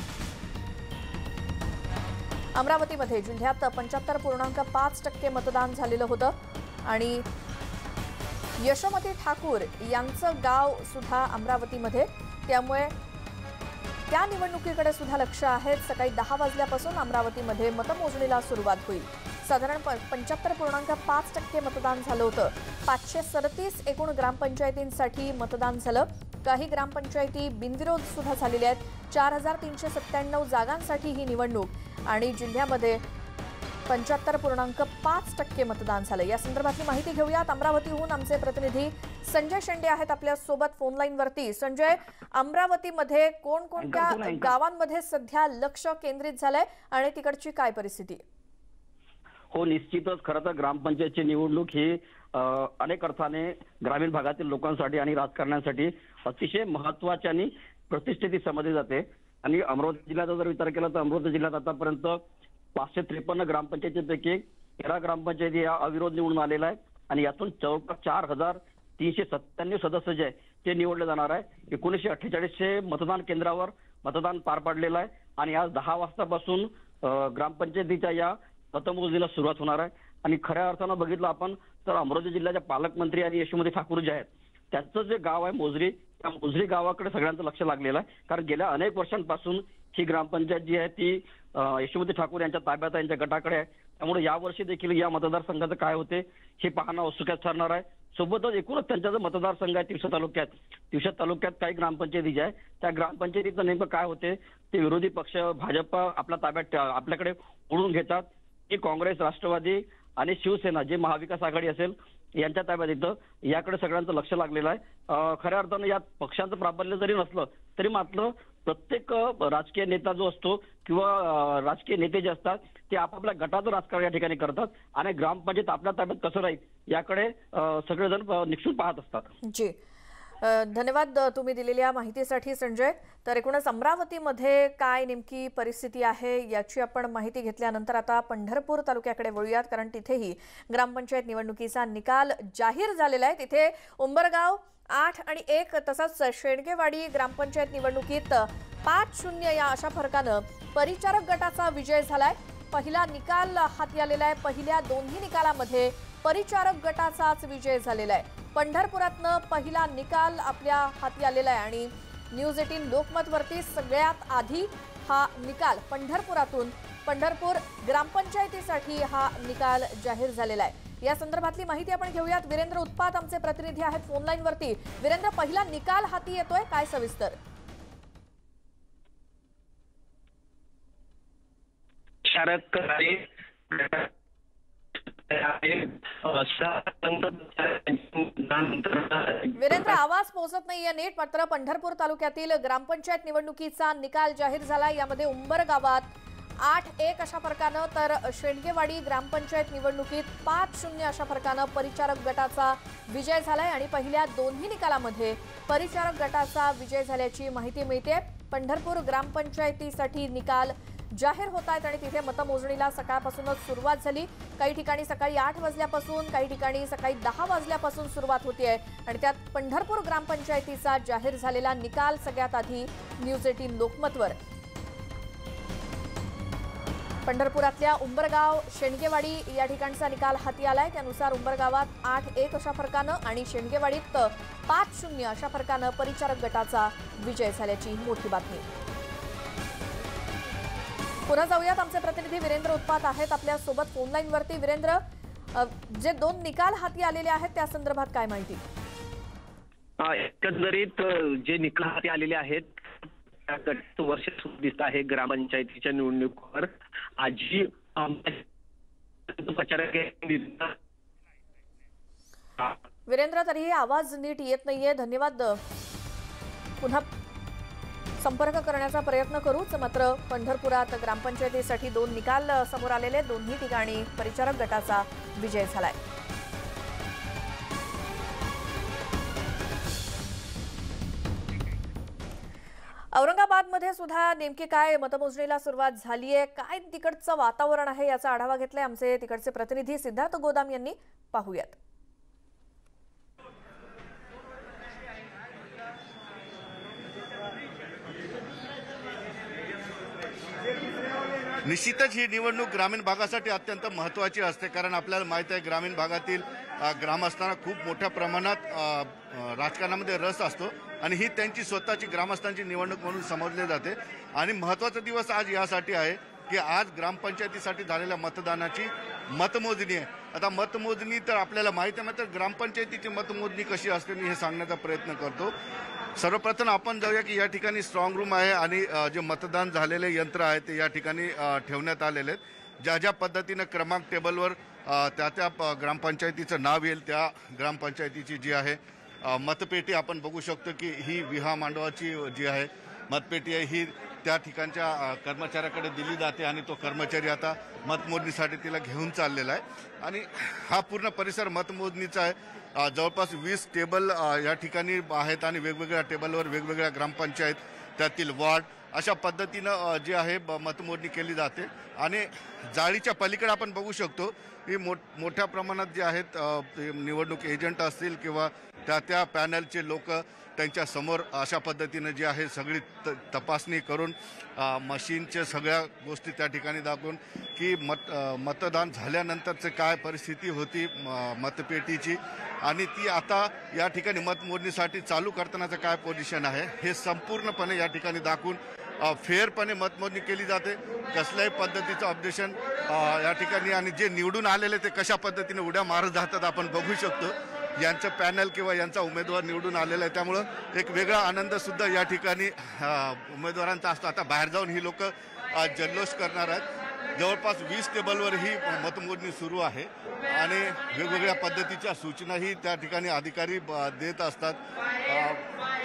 अमरावतीमध्ये जिल्ह्यात 75.5% मतदान झालेलं होतं आणि यशोमती ठाकूर यांचं गाव सुद्धा अमरावतीमध्ये, त्यामुळे त्या निवडणुकीकडे सुद्धा लक्ष आहे. सकाळी 10 वाजल्यापासून अमरावतीमध्ये मतमोजणीला सुरुवात होईल. साधारण 75.5% मतदान झालं होतं. 537 एकूण ग्रामपंचायतींसाठी मतदान झालं. काही ग्रामपंचायती बिनविरोध सुद्धा झालेल्या आहेत. 4397 जागांसाठी ही निवडणूक आणि जिल्ह्यामध्ये 75.5% मतदान झालं. या संदर्भातली माहिती घेऊयात. अमरावतीहून आमचे प्रतिनिधी संजय शेंडे आहेत आपल्या सोबत फोन लाईनवरती. संजय, अमरावतीमध्ये कोणकोणत्या गावांमध्ये सध्या लक्ष केंद्रित झालंय आणि तिकडची काय परिस्थिती? हो, निश्चितच. खरं तर ग्रामपंचायतची निवडणूक ही अनेक अर्थाने ग्रामीण भागातील लोकांसाठी आणि राजकारण्यांसाठी अतिशय महत्वाची आणि प्रतिष्ठित समजली जाते. आणि अमरावती जिल्ह्याचा जर विचार केला तर अमरावती जिल्ह्यात आतापर्यंत 553 ग्रामपंचायतींपैकी 13 ग्रामपंचायती या अविरोध निवडून आलेल्या आहेत आणि यातून जवळपास 4397 सदस्य जे आहे ते निवडले जाणार आहे. 1948 मतदान केंद्रावर मतदान पार पडलेलं आहे आणि आज 10 वाजतापासून ग्रामपंचायतीच्या या मतमोजणीला सुरुवात होणार आहे. आणि खऱ्या अर्थानं बघितलं आपण तर अमरावती जिल्ह्याच्या पालकमंत्री आणि यशोमती ठाकूर जे आहेत त्यांचं जे गाव आहे मोझरी, त्या मोझरी गावाकडे सगळ्यांचं लक्ष लागलेलं आहे. कारण गेल्या अनेक वर्षांपासून ही ग्रामपंचायत जी आहे ती यशोमती ठाकूर यांच्या ताब्यात आहे, यांच्या गटाकडे आहे. त्यामुळे यावर्षी देखील या मतदारसंघाचं काय होते हे पाहणं औत्सुक्यात ठरणार आहे. सोबतच एकूणच त्यांचा जो मतदारसंघ आहे तिवसा तालुक्यात काही ग्रामपंचायती ज्या आहे त्या ग्रामपंचायतीचं नेमकं काय होते ते विरोधी पक्ष भाजप आपल्या ताब्यात आपल्याकडे ओढून घेतात. की काँग्रेस, राष्ट्रवादी आणि शिवसेना जे महाविकास आघाडी असेल यांच्या ताब्यात येतं. याकडे सगळ्यांचं लक्ष लागलेलं आहे. खऱ्या अर्थानं यात पक्षांचं प्राबल्य जरी नसलं तरी मात्र प्रत्येक राजकीय नेता जो असतो किंवा राजकीय नेते जे असतात ते आपापल्या गटाचं राजकारण या ठिकाणी करतात आणि ग्रामपंचायत आपल्या ताब्यात कसं राहील याकडे सगळेजण निक्षून पाहत असतात. जी, धन्यवाद तुम्ही दिलेल्या माहितीसाठी संजय. तर एकूणच अमरावतीमध्ये काय नेमकी परिस्थिती आहे याची आपण माहिती घेतल्यानंतर आता पंढरपूर तालुक्याकडे वळूयात, कारण तिथेही ग्रामपंचायत निवडणुकीचा निकाल जाहीर झालेला आहे. तिथे उंबरगाव 8 आणि 1 तसंच शेणगेवाडी ग्रामपंचायत निवडणुकीत 5-0 या अशा फरकानं परिचारक गटाचा विजय झालाय. पहिला निकाल हाती आलेला आहे. पहिल्या दोन्ही निकालामध्ये परिचारक गटाचाच विजय झालेला आहे. पंढरपुरातनं पहिला निकाल आपल्या हाती आलेला आहे आणि न्यूज 18 लोकमतवरती सगळ्यात आधी हा निकाल पंढरपुरातून पंढरपूर ग्रामपंचायतीसाठी हा निकाल जाहीर झालेला आहे. या संदर्भातली माहिती आपण घेऊयात. वीरेंद्र उत्पात आमचे प्रतिनिधी आहेत फोन लाईन वरती. वीरेंद्र, पहिला निकाल हाती येतोय, काय सविस्तर? वीरेंद्र, आवाज पोहोचत नाहीये नीट. मात्र पंढरपूर तालुक्यातील ग्रामपंचायत निवडणुकीचा निकाल जाहीर झाला. यामध्ये उंबर गावात 8-1 अशा फरकानं तर शेणगेवाडी ग्रामपंचायत निवडणुकीत 5-0 अशा फरकानं परिचारक गटाचा विजय झालाय आणि पहिल्या दोन्ही निकालामध्ये परिचारक गटाचा विजय झाल्याची माहिती मिळते. पंढरपूर ग्रामपंचायतीसाठी निकाल जाहीर होत आहेत आणि तिथे मतमोजणीला सकाळपासूनच सुरुवात झाली. काही ठिकाणी सकाळी 8 वाजल्यापासून, काही ठिकाणी सकाळी 10 वाजल्यापासून सुरुवात होतीये आणि त्यात पंढरपूर ग्रामपंचायतीचा जाहीर झालेला निकाल सगळ्यात आधी न्यूज 18 लोकमतवर. पंढरपुरातल्या उंबरगाव शेणगेवाडी या ठिकाणचा निकाल हाती आलाय. त्यानुसार उंबरगावात 8-1 अशा फरकानं आणि शेणगेवाडीत 5-0 अशा फरकानं परिचारक गटाचा विजय झाल्याची मोठी बातमी. पुन्हा जाऊयात, आमचे प्रतिनिधी वीरेंद्र उत्पात आहेत आपल्या सोबत फोन लाईन वरती. वीरेंद्र, जे 2 निकाल हाती आलेले आहेत त्या संदर्भात काय माहिती? एकंदरीत जे निकाल हाती आलेले आहेत वर्ष दिसत आहे ग्रामपंचायतीच्या निवडणुकीवर. आजी वीरेंद्र, तरीही आवाज नीट येत नाहीये. धन्यवाद. पुन्हा संपर्क करण्याचा प्रयत्न करूच. मात्र पंढरपुरात ग्रामपंचायतीसाठी 2 निकाल समोर आलेले. दोन्ही ठिकाणी परिचारक गटाचा विजय झालाय. औरंगाबादमध्ये सुद्धा नेमकी काय मतमोजणीला सुरुवात झालीये, काय तिकडचं वातावरण आहे याचा आढावा घेतलाय आमचे तिकडचे प्रतिनिधी सिद्धार्थ गोदाम यांनी. पाहूयात. निश्चितच ही निवडणूक ग्रामीण भागासाठी अत्यंत महत्त्वाची असते, कारण आपल्याला माहिती आहे ग्रामीण भागातील ग्रामस्थांना खूप मोठ्या प्रमाणात राजकारणामध्ये रस असतो आणि ही त्यांची स्वतःची ग्रामस्थांची निवडणूक म्हणून समजली जाते. आणि महत्त्वाचा दिवस आज यासाठी आहे की आज ग्रामपंचायतीसाठी झालेल्या मतदानाची मतमोजणी आहे. आता मतमोजणी तर आपल्याला माहिती आहे, मात्र ग्रामपंचायतीची मतमोजणी कशी असते मी हे सांगण्याचा प्रयत्न करतो. सर्वप्रथम आपण जाऊया की या ठिकाणी स्ट्रॉंग रूम आहे आणि जे मतदान झालेले यंत्र आहे ते या ठिकाणी ठेवण्यात आलेले आहेत. ज्या ज्या पद्धतीनं क्रमांक टेबलवर त्या ग्रामपंचायतीचं नाव येईल त्या ग्रामपंचायतीची जी आहे मतपेटी आपण बघू शकतो की ही विहा मांडवाची जी आहे मतपेटी आहे ही त्या ठिकाणच्या कर्मचाऱ्याकडे दिली जाते आणि तो कर्मचारी आता मतमोजणीसाठी तिला घेऊन चाललेला आहे. आणि हा पूर्ण परिसर मतमोजणीचा आहे. जवळपास 20 टेबल या ठिकाणी आहेत आणि वेगवेगळ्या टेबलवर वेगवेगळ्या ग्रामपंचायत त्यातील वॉर्ड अशा पद्धतीनं जे आहे मतमोजणी केली जाते. आणि जाळीच्या पलीकडे आपण बघू शकतो की मोठ्या प्रमाणात जे आहेत निवडणूक एजंट असतील किंवा त्या पॅनलचे लोक त्यांच्या समोर अशा पद्धतीनं जे आहे सगळी तपासणी करून मशीनच्या सगळ्या गोष्टी त्या ठिकाणी दाखवून की मतदान झाल्यानंतरचं काय परिस्थिती होती मतपेटीची आणि ती आता या ठिकाणी मतमोजणीसाठी चालू करतानाचं काय पोझिशन आहे हे संपूर्णपणे या ठिकाणी दाखवून फेअरपणे मतमोजणी केली जाते. कसल्याही पद्धतीचं ऑब्जेक्शन या ठिकाणी आणि जे निवडून आलेले ते कशा पद्धतीने उड्या मारत जातात आपण बघू शकतो. यांचं पॅनल किंवा यांचा उमेदवार निवडून आलेला आहे त्यामुळं एक वेगळा आनंदसुद्धा या ठिकाणी उमेदवारांचा असतो. आता बाहेर जाऊन ही लोक जल्लोष करणार आहेत. जवळपास 20 टेबलवर ही मतमोजणी सुरू आहे आणि वेगवेगळ्या पद्धतीच्या सूचनाही त्या ठिकाणी अधिकारी देत असतात.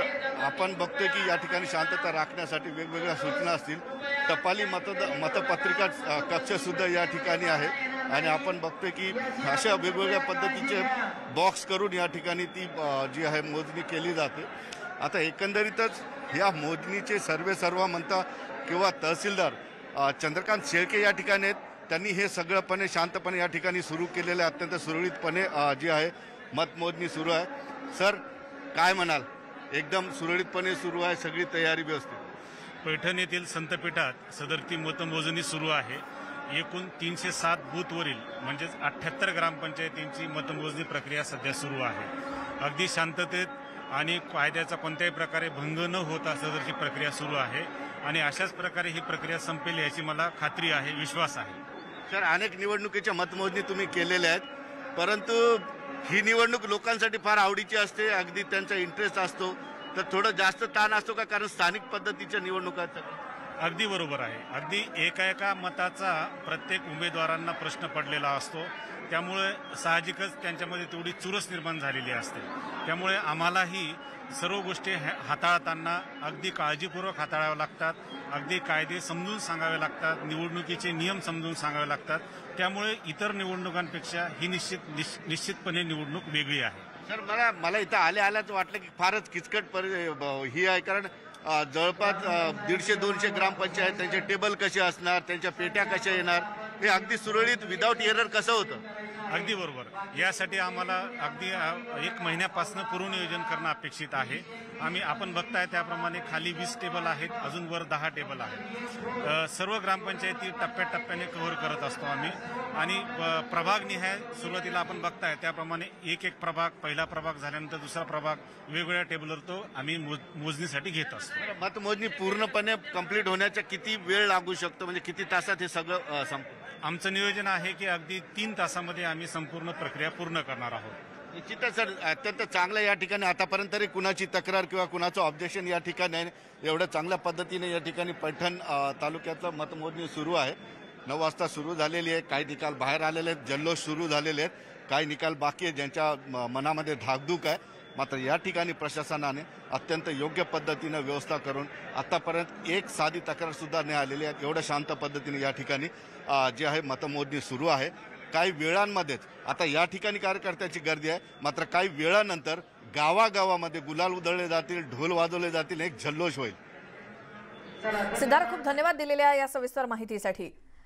आपण बघतोय की या ठिकाणी शांतता राखण्यासाठी वेगवेगळ्या सूचना असतील. टपाली मतपत्रिका कक्ष सुद्धा या ठिकाणी आहे आणि आपण बघतोय की अशा वेगवेगळ्या पद्धतीचे बॉक्स करून या ठिकाणी ती जी आहे मोजणी केली जाते. आता एकंदरीतच या मोजणीचे सर्व म्हणता किंवा तहसीलदार चंद्रकांत शेळके या ठिकाणी आहेत. त्यांनी हे सगळंपणे शांतपणे या ठिकाणी सुरू केलेलं आहे. अत्यंत सुरळीतपणे जी आहे मतमोजणी सुरू आहे. सर, काय म्हणाल? एकदम सुरळीतपणे सुरू आहे, सगळी तयारी व्यवस्थित? पैठण येथील संतपीठात सदरती मतमोजणी सुरू आहे. एकूण 307 बूथवरील म्हणजेच 78 ग्रामपंचायतींची मतमोजणी प्रक्रिया सध्या सुरू आहे. अगदी शांततेत आणि कायद्याचा कोणत्याही प्रकारे भंग न होता सदरची प्रक्रिया सुरू आहे आणि अशाच प्रकारे ही प्रक्रिया संपेल याची मला खात्री आहे, विश्वास आहे. सर, अनेक निवडणुकीच्या मतमोजणी तुम्ही केलेल्या आहेत, परंतु ही निवडणूक लोकांसाठी फार आवडीची असते, अगदी त्यांचा इंटरेस्ट असतो, तर थोडं जास्त ताण असतो का? कारण स्थानिक पद्धतीच्या निवडणुका. अगदी बरोबर आहे. अगदी एका मताचा प्रत्येक उमेदवारांना प्रश्न पडलेला असतो, त्यामुळे साहजिकच त्यांच्यामध्ये तेवढी चुरस निर्माण झालेली असते. त्यामुळे आम्हालाही सर्व गोष्टी हाताळताना अगदी काळजीपूर्वक हाताळाव्या लागतात. अगदी कायदे समजून सांगावे लागतात, निवडणुकीचे नियम समजून सांगावे लागतात. त्यामुळे इतर निवडणुकांपेक्षा ही निश्चितपणे निवडणूक वेगळी आहे. सर, मला इथं आल्याच वाटलं की फारच किचकट ही आहे, कारण जवळपास 150-200 ग्रामपंचायत, त्यांचे टेबल कसे असणार, त्यांच्या पेट्या कशा येणार, हे अगदी सुरळीत विदाऊट एरर कसं होतं? अगदी बरोबर. यासाठी आम्हाला अगदी 1 महिन्यापासून पूर्वनियोजन करणं अपेक्षित आहे. आपण बघताय त्याप्रमाणे खाली 20 टेबल आहेत, अजून वर 10 टेबल आहेत. सर्व ग्रामपंचायती टप्प्याटप्प्याने कव्हर करत असतो आम्ही आणि प्रभागनिहाय सुरुवातीला आपण बघताय त्याप्रमाणे एक प्रभाग, पहिला प्रभाग झाल्यानंतर दुसरा प्रभाग वेगवेगळ्या टेबलवर तो आम्ही मोजणीसाठी घेत असतो. मतमोजणी पूर्णपणे कंप्लीट होण्याचा किती वेळ लागू शकतो, म्हणजे किती तासात हे सगळं संपतं? आमचं नियोजन आहे की अगदी 3 तासामध्ये आम्ही संपूर्ण प्रक्रिया पूर्ण करणार आहोत. निश्चितच सर, अत्यंत चांगलं. या ठिकाणी आतापर्यंत तरी कुणाची तक्रार किंवा कुणाचं ऑब्जेक्शन या ठिकाणी आहे. एवढं चांगल्या पद्धतीने या ठिकाणी पैठण तालुक्यातलं मतमोजणी सुरू आहे. 9 वाजता सुरू झालेली आहे. काही निकाल बाहेर आलेले आहेत, जल्लोष सुरू झालेले आहेत, काही निकाल बाकी आहेत ज्यांच्या मनामध्ये धाकधूक आहे. मात्र या ठिकाणी प्रशासनाने अत्यंत योग्य पद्धतीनं व्यवस्था करून आतापर्यंत एक साधी तक्रार सुद्धा नाही आलेली आहे. एवढं शांत पद्धतीने या ठिकाणी जी आहे मतमोजणी सुरू आहे. काही वेळांमध्येच आता या ठिकाणी कार्यकर्त्याची गर्दी आहे, मात्र काही वेळानंतर गावागावामध्ये गुलाल उधळले जातील, ढोल वाजवले जातील, एक जल्लोष होईल. सिद्धार्थ, खूप धन्यवाद दिलेल्या या सविस्तर माहितीसाठी.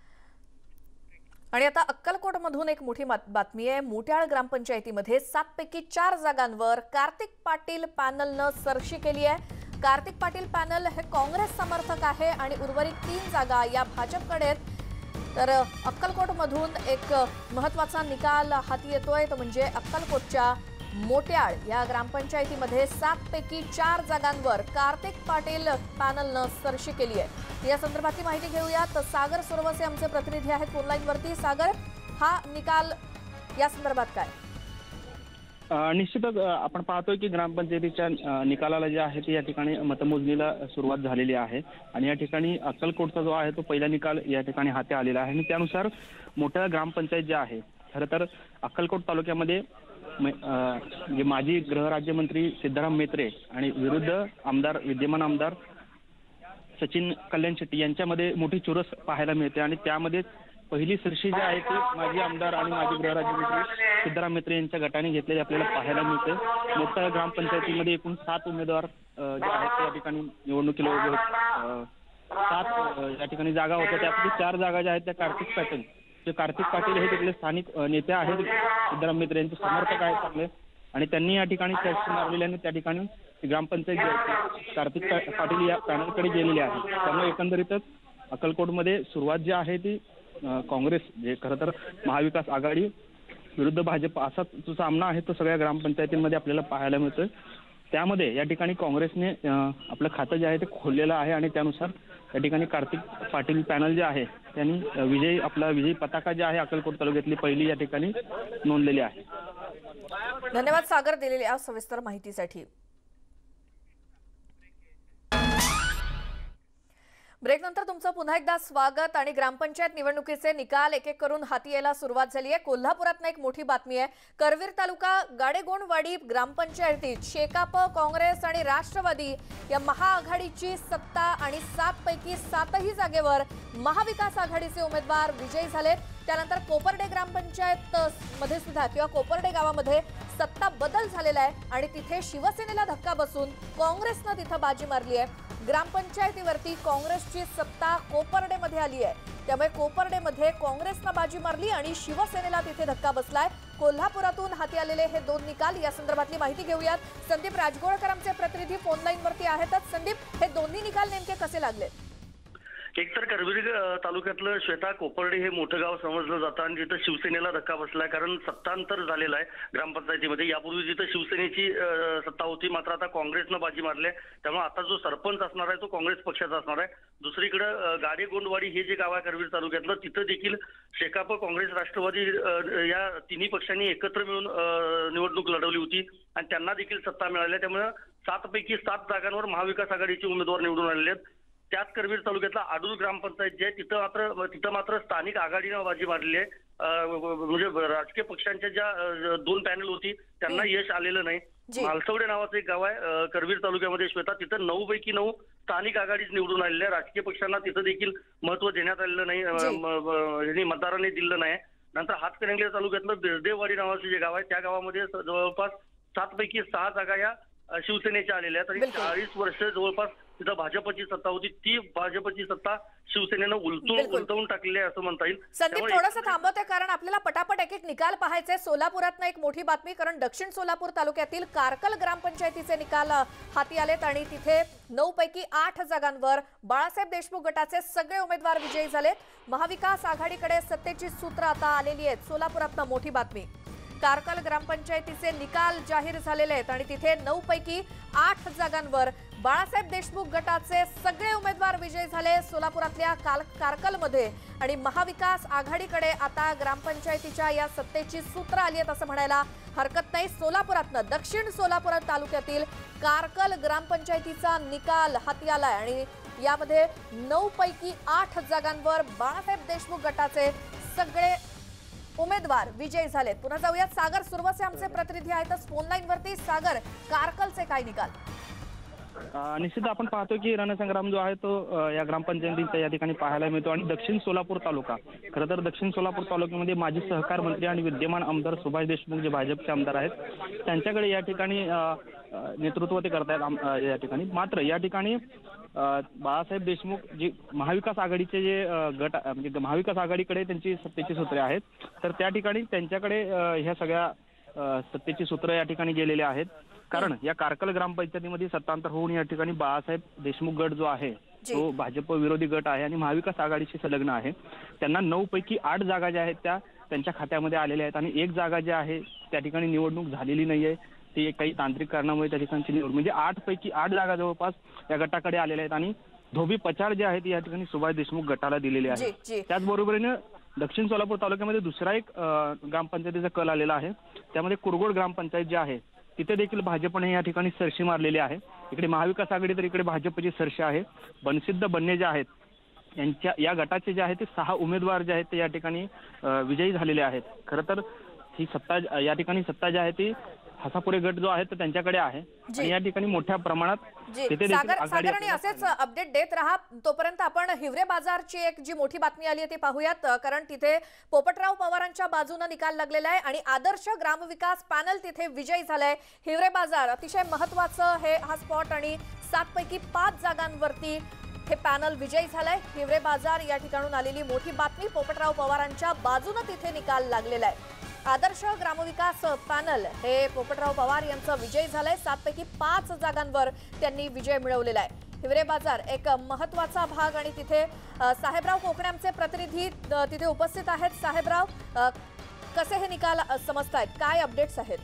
आणि आता अक्कलकोटमधून एक मोठी बातमी आहे. मोट्याळ ग्रामपंचायतीमध्ये 7 पैकी 4 जागांवर कार्तिक पाटील पॅनलनं सरशी केली आहे. कार्तिक पाटील पॅनल हे काँग्रेस समर्थक आहे आणि उर्वरित 3 जागा या भाजपकडे आहेत. तर अक्कलकोटमधून एक महत्त्वाचा निकाल हाती येतोय, तो म्हणजे अक्कलकोटच्या मोट्याळ या ग्रामपंचायतीमध्ये 7 पैकी 4 जागांवर कार्तिक पाटील पॅनलनं सरशी केली आहे. या संदर्भातली माहिती घेऊयात. सागर सुरवसे आमचे प्रतिनिधी आहेत फोनलाईनवरती. सागर, हा निकाल या संदर्भात काय? निश्चितच आपण पाहतोय की ग्रामपंचायतीच्या निकालाला जे आहे ते या ठिकाणी मतमोजणीला सुरुवात झालेली आहे आणि या ठिकाणी अक्कलकोटचा जो आहे तो पहिला निकाल या ठिकाणी हाती आलेला आहे आणि त्यानुसार मोठ्या ग्रामपंचायत जे आहे, खरं तर अक्कलकोट तालुक्यामध्ये माजी गृहराज्यमंत्री सिद्धाराम म्हेत्रे आणि विद्यमान आमदार सचिन कल्याण शेट्टी यांच्यामध्ये मोठी चुरस पाहायला मिळते आणि त्यामध्ये पहिली सरशी जी आहे ती माजी आमदार आणि माजी गृहराज्यमंत्री सिद्धाराम म्हेत्रे यांच्या गटाने घेतलेली आपल्याला पाहायला मिळते. मोठ्या ग्रामपंचायतीमध्ये एकूण 7 उमेदवार जे आहेत त्या ठिकाणी निवडणुकीला उभे होते. 7 या ठिकाणी जागा होत्या, त्यापैकी 4 जागा ज्या आहेत त्या कार्तिक पाटील हे तिथले स्थानिक नेते आहेत, सिद्धाराम म्हेत्रे यांचे समर्थक आहेत चांगले आणि त्यांनी या ठिकाणी चर्चा मारलेली आणि त्या ठिकाणी ग्रामपंचायत कार्तिक पाटील या पॅनलकडे गेलेले आहे. त्यामुळे एकंदरीतच अक्कलकोटमध्ये सुरुवात जी आहे ती काँग्रेस जे खरं तर महाविकास आघाडी विरुद्ध भाजप असा जो सामना आहे तो सगळ्या ग्रामपंचायतींमध्ये आपल्याला पाहायला मिळतोय. त्यामध्ये या ठिकाणी काँग्रेसने आपलं खातं जे आहे ते खोललेलं आहे आणि त्यानुसार या ठिकाणी कार्तिक पाटील पॅनल जे आहे त्यांनी विजयी पताका जे आहे अक्कलकोट तालुक्यातली पहिली या ठिकाणी नोंदलेली आहे. धन्यवाद सागर दिलेल्या सविस्तर माहितीसाठी. ब्रेकनंतर तुमचं पुन्हा एकदा स्वागत आणि ग्रामपंचायत निवडणुकीचे निकाल एक एक करून हाती यायला सुरुवात झाली आहे। कोल्हापुरातनं एक मोठी बातमी आहे। करवीर तालुका गाडेगोंडवाडी ग्रामपंचायतीत शेकाप, काँग्रेस आणि राष्ट्रवादी या महाआघाडीची सत्ता आणि 7 पैकी 7ही जागेवर महाविकास आघाडीचे उमेदवार विजयी झालेत। त्यानंतर कोपर्डे ग्रामपंचायत मध्ये सुद्धा किंवा कोपर्डे गावामध्ये सत्ता बदल झालेला आहे आणि तिथे शिवसेनेला धक्का बसून काँग्रेसनं तिथे बाजी मारली आहे। ग्रामपंचायतीवरती काँग्रेसची सत्ता कोपर्डेमध्ये आली आहे, त्यामुळे कोपर्डेमध्ये काँग्रेसनं बाजी मारली आणि शिवसेनेला तिथे धक्का बसलाय। कोल्हापुरातून हाती आलेले हे 2 निकाल, या संदर्भातली माहिती घेऊयात। संदीप राजगोळकर आमचे प्रतिनिधी फोन लाईन वरती आहेतच। संदीप, हे दोन्ही निकाल नेमके कसे लागले? एकतर करवीर तालुक्यातलं श्वेता कोपर्डे हे मोठं गाव समजलं जातं आणि तिथं शिवसेनेला धक्का बसलाय, कारण सत्तांतर झालेलं आहे ग्रामपंचायतीमध्ये। यापूर्वी जिथं शिवसेनेची सत्ता होती, मात्र आता काँग्रेसनं बाजी मारली आहे, त्यामुळे आता जो सरपंच असणार आहे तो काँग्रेस पक्षाचा असणार आहे। दुसरीकडे गाडेगोंडवाडी हे जे गाव आहे करवीर तालुक्यातलं, तिथं देखील शेकाप, काँग्रेस, राष्ट्रवादी या तिन्ही पक्षांनी एकत्र मिळून निवडणूक लढवली होती आणि त्यांना देखील सत्ता मिळाली आहे। त्यामुळे 7 पैकी 7 जागांवर महाविकास आघाडीचे उमेदवार निवडून आलेले आहेत। त्याच करवीर तालुक्यातला आडूर ग्रामपंचायत जे आहे तिथं मात्र स्थानिक आघाडीनं बाजी मारली आहे। म्हणजे राजकीय पक्षांच्या ज्या 2 पॅनल होती त्यांना यश आलेलं नाही। मालसवडे नावाचं एक गाव आहे करवीर तालुक्यामध्ये श्वेता, तिथं 9 पैकी 9 स्थानिक आघाडीच निवडून आलेले आहे। राजकीय पक्षांना तिथं देखील महत्व देण्यात आलेलं नाही, मतदारांनी दिलं नाही। नंतर हातकणंगले तालुक्यातलं बिरदेवाडी नावाचं जे गाव आहे त्या गावामध्ये जवळपास 7 पैकी 6 जागा या शिवसेनेच्या आलेल्या आहेत आणि 40 वर्ष जवळपास तिथं भाजपची सत्ता होती, ती भाजपची सत्ता शिवसेनेनं उलटवून टाकलेली आहे असं म्हणता येईल। संदीप, थोडंसं थांबवते कारण आपल्याला पटापट एक एक निकाल पाहायचे। सोलापुरातनं एक मोठी बातमी, कारण दक्षिण सोलापूर तालुक्यातील कारकल ग्रामपंचायतीचे निकाल हाती आलेत आणि तिथे 9 पैकी 8 जागांवर बाळासाहेब देशमुख गटाचे सगळे उमेदवार विजयी झालेत। महाविकास आघाडीकडे सत्तेची सूत्र आता आलेली आहेत। सोलापुरातनं मोठी बातमी, कारकल ग्रामपंचायतीचे निकाल जाहीर झालेले आहेत आणि तिथे 9 पैकी 8 जागांवर बाळासाहेब देशमुख गटाचे सगळे उमेदवार विजयी झाले सोलापुरातल्या कारकलमध्ये आणि महाविकास आघाडीकडे आता ग्रामपंचायतीच्या या सत्तेची सूत्र आली आहेत असं म्हणायला हरकत नाही। सोलापुरातनं दक्षिण सोलापूर तालुक्यातील कारकल ग्रामपंचायतीचा निकाल हाती आलाय आणि यामध्ये 9 पैकी 8 जागांवर बाळासाहेब देशमुख गटाचे सगळे उमेदवार विजयी झालेत। पुन्हा जाऊयात, सागर सुरवसे आमचे प्रतिनिधी आहेतच फोन लाईन वरती। सागर, कारकलचे काय निकाल? निश्चित आपण पाहतो की रणसंग्राम जो आहे तो या ग्रामपंचायतीच्या या ठिकाणी पाहायला मिळतो आणि दक्षिण सोलापूर तालुका, खरं तर दक्षिण सोलापूर तालुक्यामध्ये माजी सहकार मंत्री आणि विद्यमान आमदार सुभाष देशमुख जे भाजपचे आमदार आहेत त्यांच्याकडे या ठिकाणी नेतृत्व ते करतायत या ठिकाणी। मात्र या ठिकाणी बाळासाहेब देशमुख जी महाविकास आघाडीचे जे गट म्हणजे महाविकास आघाडीकडे त्यांची सत्तेची सूत्रे आहेत, तर त्या ठिकाणी त्यांच्याकडे ह्या सगळ्या सत्तेची सूत्र या ठिकाणी गेलेले आहेत। कारण या कारकल ग्रामपंचायतीमध्ये सत्तांतर होऊन या ठिकाणी बाळासाहेब देशमुख गट जो आहे तो भाजप विरोधी गट आहे आणि महाविकास आघाडीशी संलग्न आहे। त्यांना 9 पैकी 8 जागा ज्या आहेत त्या त्यांच्या खात्यामध्ये आलेल्या आहेत आणि 1 जागा जी आहे त्या ठिकाणी निवडणूक झालेली नाहीये, ती काही तांत्रिक कारणामुळे त्या ठिकाणची निवडणूक म्हणजे 8 पैकी 8 जागा जवळपास या गटाकडे आलेल्या आहेत आणि धोबी पचाड जे आहेत या ठिकाणी सुभाष देशमुख गटाला दिलेले आहेत। त्याचबरोबरीने दक्षिण सोलापूर तालुक्यामध्ये दुसरा एक ग्रामपंचायतीचा कल आलेला आहे, त्यामध्ये कुरगोड ग्रामपंचायत जी आहे तिथे देखील भाजपने या ठिकाणी सरशी मारलेली आहे। इकडे महाविकास आघाडी तर इकडे भाजपची सरशी आहे। बनसिद्ध बन्ने जे आहेत यांच्या या गटाचे जे आहेत ते 6 उमेदवार जे आहेत ते या ठिकाणी विजयी झालेले आहेत। खरं तर ही सत्ता या ठिकाणी सत्ता जी आहे ती हसापुरे गट जो आहे तो त्यांच्याकडे आहे आणि या ठिकाणी मोठ्या प्रमाणात सागर आणि असेच अपडेट देत राहा। तोपर्यंत आपण हिवरे बाजारची एक जी मोठी बातमी आली आहे ती पाहूयात, कारण तिथे पोपटराव पवारांच्या बाजूने निकाल लागलेला आहे आणि आदर्श ग्रामविकास पॅनल तिथे विजयी झालाय। हिवरे बाजार अतिशय महत्त्वाचं हे हा स्पॉट आणि 7 पैकी 5 जागांवरती हे पॅनल विजयी झालाय। हिवरे बाजार या ठिकाणून आलेली मोठी बातमी, पोपटराव पवारांच्या बाजूने तिथे निकाल लागलेला आहे। आदर्श ग्रामविकास पॅनल हे पोपटराव पवार यांचा विजय झालाय। 7 पैकी 5 जागांवर त्यांनी विजय मिळवलेला आहे। हिवरे बाजार एक महत्त्वाचा भाग आणि तिथे साहेबराव कोकणे आमचे प्रतिनिधी तिथे उपस्थित आहेत। साहेबराव, कसे हे निकाल समजतायत, काय अपडेट्स आहेत?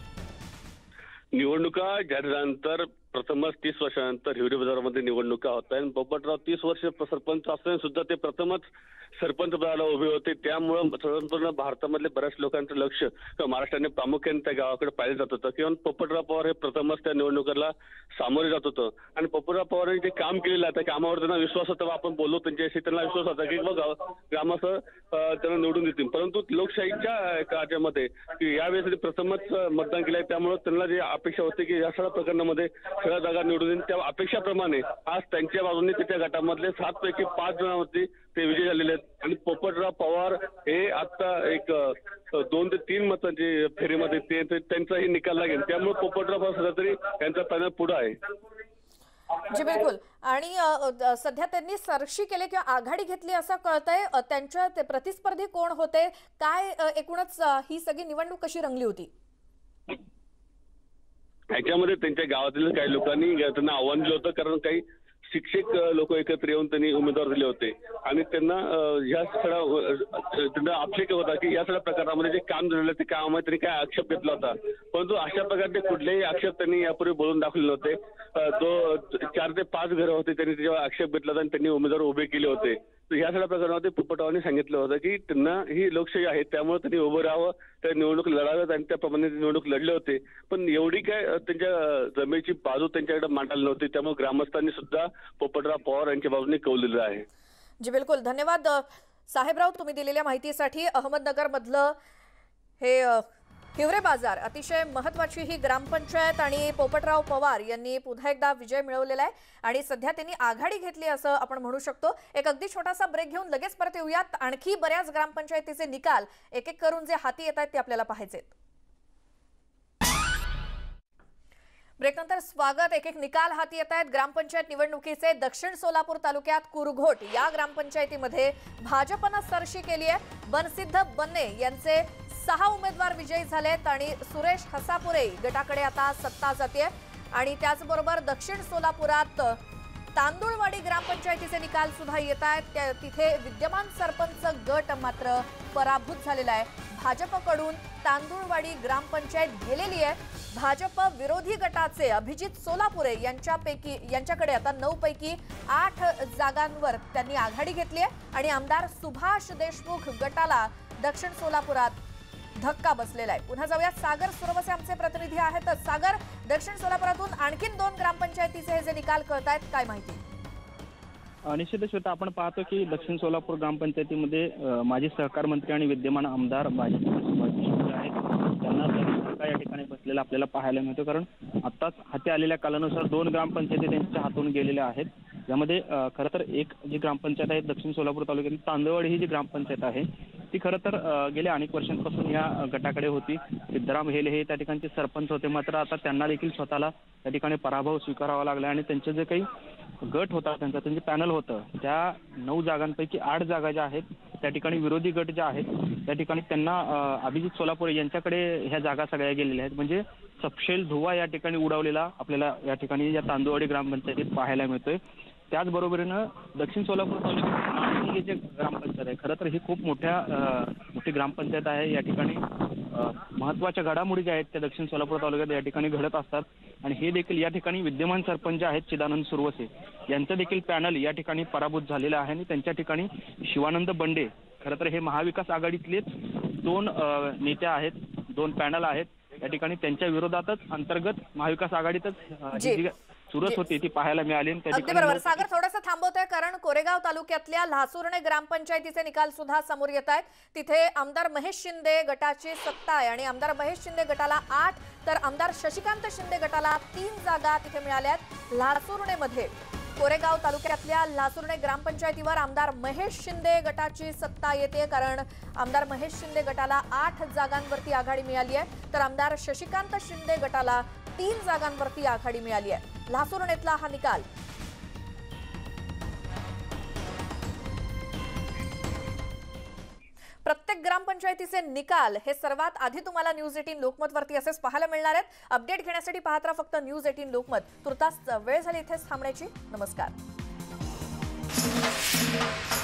निवडणुका जाहीर झाल्यानंतर प्रथमच 30 वर्षानंतर हिवरे बाजारामध्ये निवडणुका होत आहेत। पोपटराव 30 वर्ष सरपंच असताना सुद्धा ते प्रथमच सरपंच पदाला उभे होते. त्यामुळं संपूर्ण भारतामधले बऱ्याच लोकांचं लक्ष महाराष्ट्राने प्रामुख्याने त्या गावाकडे पाहिलं जात होतं. किंवा पोपटराव पवार हे प्रथमच त्या निवडणुकीला सामोरे जात होतं आणि पोपटराव पवारांनी जे काम केलेलं आहे त्या कामावर त्यांना विश्वास होता. आपण बोललो त्यांच्याशी, त्यांना विश्वास होता की ग्रामस्थ त्यांना निवडून देतील. परंतु लोकशाहीच्या कार्यामध्ये की यावेळेस प्रथमच मतदान केलंय, त्यामुळे त्यांना जी अपेक्षा होती की या सगळ्या प्रकरणामध्ये सगळ्या जागा निवडून देईल, त्या अपेक्षाप्रमाणे आज त्यांच्या बाजूने त्याच्या गटामधले 7 पैकी 5 जणांवरती ते विजयी झालेले आहेत. आणि पोपटराव पवार हे आता एक 2 ते 3 मतांची फेरीमध्ये त्यांचाही निकाल लागेल. त्यामुळे पोपटराव पवार सध्या तरी त्यांचा पॅनल पुढे आहे. जी बिलकुल. आणि सध्या त्यांनी सरशी केले किंवा आघाडी घेतली असं कळतंय. त्यांच्या प्रतिस्पर्धी कोण होते, काय एकूणच ही सगळी निवडणूक कशी रंगली होती? ह्याच्यामध्ये त्यांच्या गावातील काही लोकांनी त्यांना आव्हान दिलं होतं, कारण काही शिक्षक लोक एकत्र येऊन त्यांनी उमेदवार दिले होते आणि त्यांना या सगळ्या आक्षेप होता की या सगळ्या प्रकारामध्ये जे काम झालेलं ते कामामध्ये त्यांनी काय आक्षेप घेतला होता. परंतु अशा प्रकारचे कुठलेही आक्षेप त्यांनी यापूर्वी बोलून दाखवले नव्हते. 4 ते 5 घरं होते त्यांनी त्याच्यावर आक्षेप घेतला आणि त्यांनी उमेदवार उभे केले होते. तर या सगळ्या प्रकरणामध्ये पोपटरावांनी सांगितलं होतं की त्यांना ही लोकशाही आहे, त्यामुळे त्यांनी उभं राहावं, त्या निवडणूक लढाव्यात आणि त्याप्रमाणे निवडणूक लढले होते. पण एवढी काय त्यांच्या जमेची बाजू त्यांच्याकडे मांडायला नव्हती, त्यामुळे ग्रामस्थांनी सुद्धा पोपटराव पवार यांच्या बाजूने कौललेलं आहे. जी बिलकुल. धन्यवाद साहेबराव तुम्ही दिलेल्या माहितीसाठी. अहमदनगर मधलं हे हिवरे बाजार अतिशय महत्त्वाची ही ग्रामपंचायत आणि पोपटराव पवार यांनी पुन्हा एकदा विजय मिळवलेला आहे आणि सध्या त्यांनी आघाडी घेतली असं आपण म्हणू शकतो. एक अगदी छोटासा ब्रेक घेऊन लगेच परत येऊयात. आणखी बऱ्याच ग्रामपंचायतीचे निकाल एक एक करून जे हाती येत आहेत ते आपल्याला पाहायचे. ब्रेकनंतर स्वागत. एक एक निकाल हाती येत आहेत ग्रामपंचायत निवडणुकीचे. दक्षिण सोलापूर तालुक्यात कुरघोट या ग्रामपंचायतीमध्ये भाजपनं सरशी केली आहे. बनसिद्ध बन्ने यांचे 6 उमेदवार विजयी झालेत आणि सुरेश हसापुरे गटाकडे आता सत्ता जाते. आणि त्याचबरोबर दक्षिण सोलापुरात तांदुळवाडी ग्रामपंचायतीचे निकाल सुद्धा येत आहेत. तिथे विद्यमान सरपंच गट मात्र पराभूत झालेला आहे. भाजपकडून तांदुळवाडी ग्रामपंचायत गेलेली आहे. भाजप विरोधी गटाचे अभिजित सोलापुरे यांच्याकडे आता 9 पैकी 8 जागांवर त्यांनी आघाडी घेतली आहे आणि आमदार सुभाष देशमुख गटाला दक्षिण सोलापुरात धक्का बसलेला आहे. पुन्हा जाऊयात. सागर सुरवसे आमचे प्रतिनिधी आहेत. सागर, दक्षिण सोलापुरातून आणखीन 2 ग्रामपंचायतीचे हे जे निकाल कळत आहेत, काय माहिती? निश्चितच श्वेता, आपण पाहतो की दक्षिण सोलापूर ग्रामपंचायतीमध्ये माजी सहकार मंत्री आणि विद्यमान आमदार भाजपचे आहेत, त्यांना धक्का या ठिकाणी बसलेला आपल्याला पाहायला मिळतो. कारण आत्ताच हाती आलेल्या कालानुसार 2 ग्रामपंचायती त्यांच्या हातून गेलेल्या आहेत. यामध्ये खरं तर एक जी ग्रामपंचायत आहे दक्षिण सोलापूर तालुक्यातील तांदळवाडी ही जी ग्रामपंचायत आहे ती खरं तर गेल्या अनेक वर्षांपासून या गटाकडे होती. सिद्धराम हेले हे त्या ठिकाणचे सरपंच होते, मात्र आता त्यांना देखील स्वतःला त्या ठिकाणी पराभव स्वीकारावा लागला आणि त्यांचे जे काही गट होता, त्यांचे पॅनल होतं, त्या 9 जागांपैकी 8 जागा ज्या आहेत त्या ठिकाणी विरोधी गट ज्या आहेत त्या ठिकाणी त्यांना अभिजित सोलापुरे यांच्याकडे ह्या जागा सगळ्या गेलेल्या आहेत. म्हणजे सपशेल धुवा या ठिकाणी उडवलेला आपल्याला या ठिकाणी या तांदुळवाडी ग्रामपंचायतीत पाहायला मिळतोय. त्याचबरोबरीनं दक्षिण सोलापूर तालुक्यात जे ग्रामपंचायत आहे, खरं तर ही खूप मोठी ग्रामपंचायत आहे. या ठिकाणी महत्त्वाच्या घडामोडी ज्या आहेत त्या दक्षिण सोलापूर तालुक्यात या ठिकाणी घडत असतात आणि हे देखील या ठिकाणी विद्यमान सरपंच आहेत चिदानंद सुरवसे यांचं देखील पॅनल या ठिकाणी पराभूत झालेलं आहे आणि त्यांच्या ठिकाणी शिवानंद बंडे, खरं तर हे महाविकास आघाडीतलेच 2 नेते आहेत, 2 पॅनल आहेत. या ठिकाणी त्यांच्या विरोधातच अंतर्गत महाविकास आघाडीतच चुरस होती ती पाहायला मिळाली. अगदी बरोबर. सागर, थोडंसं थांबवतोय कारण कोरेगाव तालुक्यातल्या लासुर्णे ग्रामपंचायतीचे निकाल सुद्धा समोर येत आहेत. तिथे आमदार महेश शिंदे गटाची सत्ता आहे आणि आमदार महेश शिंदे गटाला 8 तर आमदार शशिकांत शिंदे गटाला 3 जागा तिथे मिळाल्यात. लासुर्णेमध्ये कोरेगाव तालुक्यातल्या लासुर्णे ग्रामपंचायतीवर आमदार महेश शिंदे गटाची सत्ता येते, कारण आमदार महेश शिंदे गटाला 8 जागांवरती आघाडी मिळाली आहे तर आमदार शशिकांत शिंदे गटाला 3 जागांवरती आघाडी मिळाली आहे. लासुर्णेतला हा निकाल. प्रत्येक ग्रामपंचायतीचे निकाल हे सर्वात आधी तुम्हाला न्यूज 18 लोकमत वरती असेच पाहायला मिळणार आहेत. अपडेट घेण्यासाठी पाहत राहा फक्त न्यूज 18 लोकमत. तुर्तास वेळ झाली इथेच थांबण्याची. नमस्कार.